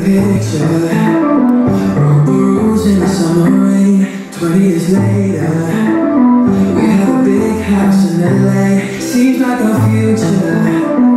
picture. Broke the rules in the summer rain. 20 years later, we have a big house in LA. Seems like our future